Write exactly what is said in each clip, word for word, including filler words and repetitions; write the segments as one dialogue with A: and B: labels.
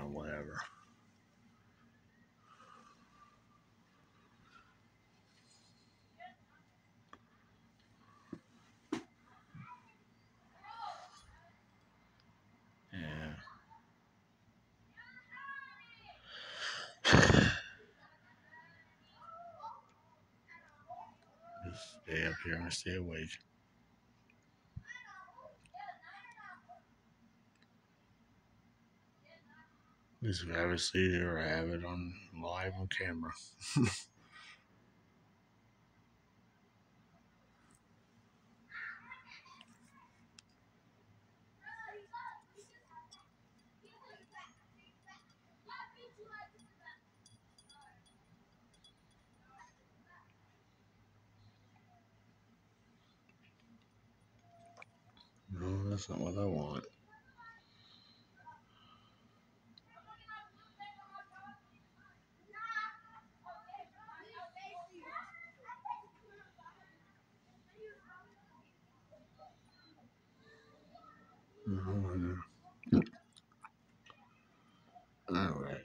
A: know, whatever. Yeah. Just stay up here and stay awake. At least if I ever see it or have it on live on camera. No, that's not what I want. No, all right.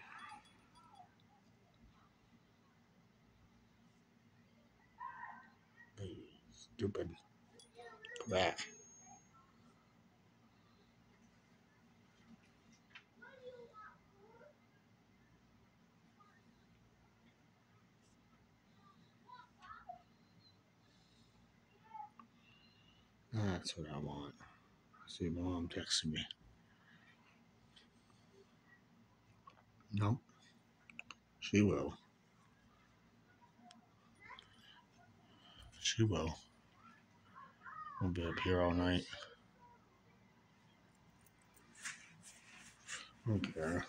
A: Stupid. Go back. That's what I want. See, mom texting me. No, she will. She will. I'll be up here all night. I don't care.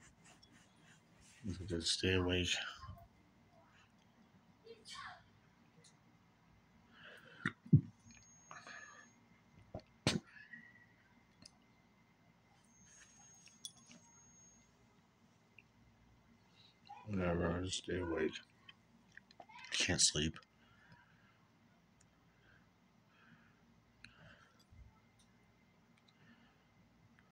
A: I just stay awake. Whatever, I just stay awake. Can't sleep.